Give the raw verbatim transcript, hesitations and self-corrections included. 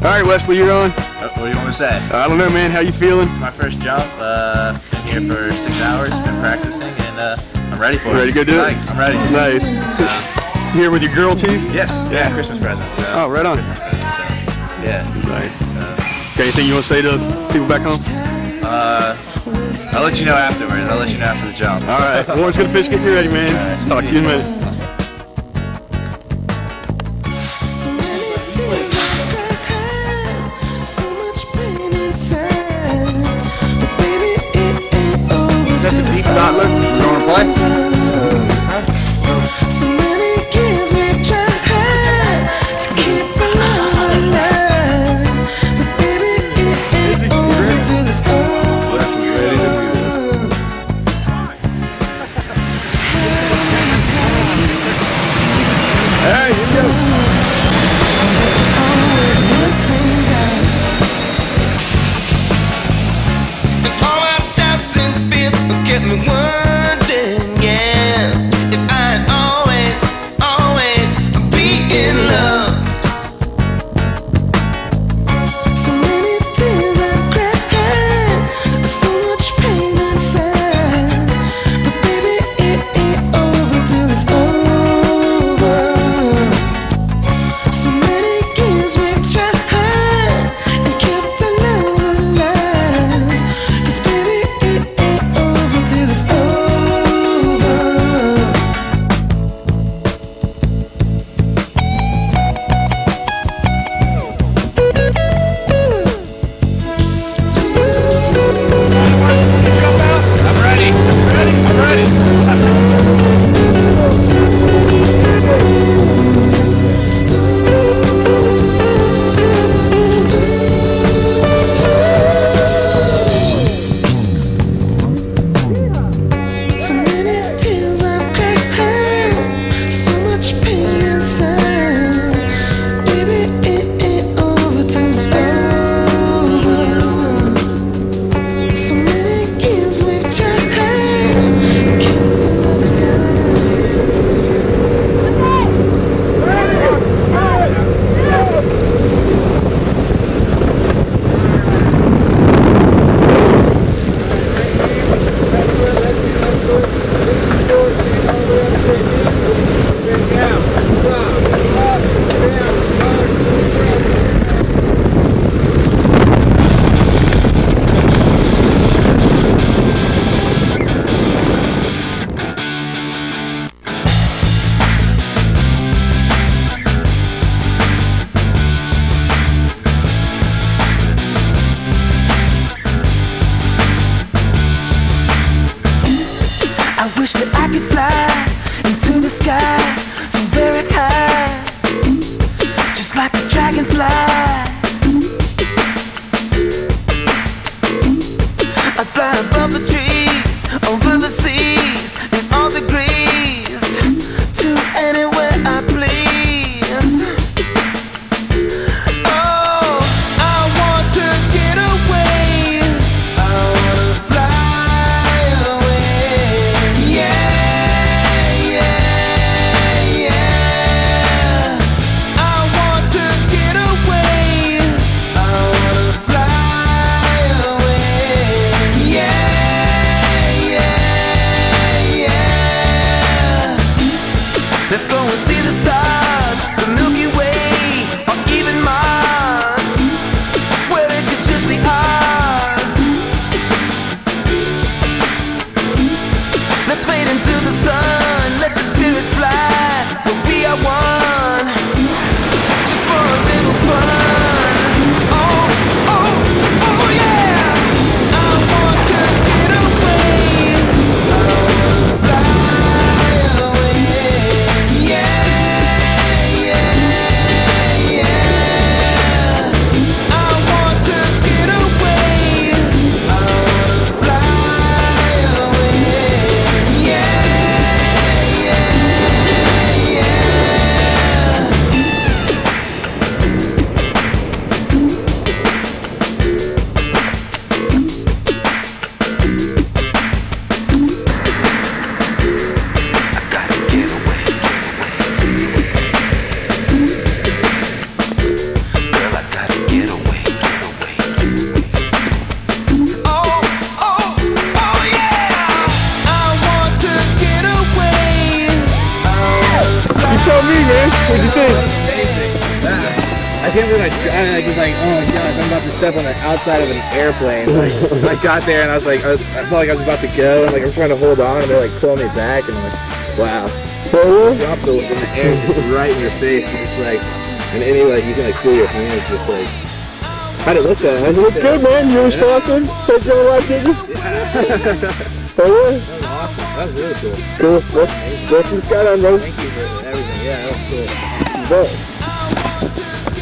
All right, Wesley, you're on. Uh, what do you want me to say? I don't know, man. How you feeling? It's my first jump. Uh, been here for six hours. Been practicing, and uh, I'm ready for ready it. Ready to go do Psyched. it? I'm ready. Nice. Uh, here with your girl too? Yes. Yeah. Christmas present. So. Oh, right on. Christmas present, so. Yeah. Nice. So. Got anything you want to say to people back home? Uh, I'll let you know afterwards. I'll let you know after the jump. All right. Warren's gonna fish. Get you ready, man. Right. Talk to you in a minute. Start, you want to play? So many years we've tried to keep our alive, but baby it ain't over till it's over. Ready to do this. Hey, here we go. All my doubts and fears get me wondering, yeah, if I'd always, always be in love. So many tears I've cried, so much pain inside, but baby it ain't over till it's over. So many years we've tried and kept our love alive, 'cause baby it ain't over till it's over. I'm ready. I'm ready. I'm ready. So many tears I've cried, so much pain inside, baby it ain't over till it's over. So many years we've tried, kept another I wish that I could fly into the sky so very high, just like a dragonfly. I'd fly above the trees, over the seas, in all degrees, to anywhere I please. Oh, I want to get away. I wanna fly away. Yeah, yeah. Chris? What'd you think? I can't believe I, I was like, oh my gosh, I'm about to step on the outside of an airplane. Like, I got there and I was like, I, was, I felt like I was about to go, and like I'm trying to hold on, and they're like pulling me back, and I'm like, wow. Drop the in the air, just right in your face, and just like, and any like you can like feel your hands just like. How'd it look though? How'd it look good, man? You responsive? So it's gonna like it? Yeah. Oh yeah. That was awesome. That was really cool. Cool. Well, go from the skydive, brother. Thank you for everything. Yeah, that was cool. But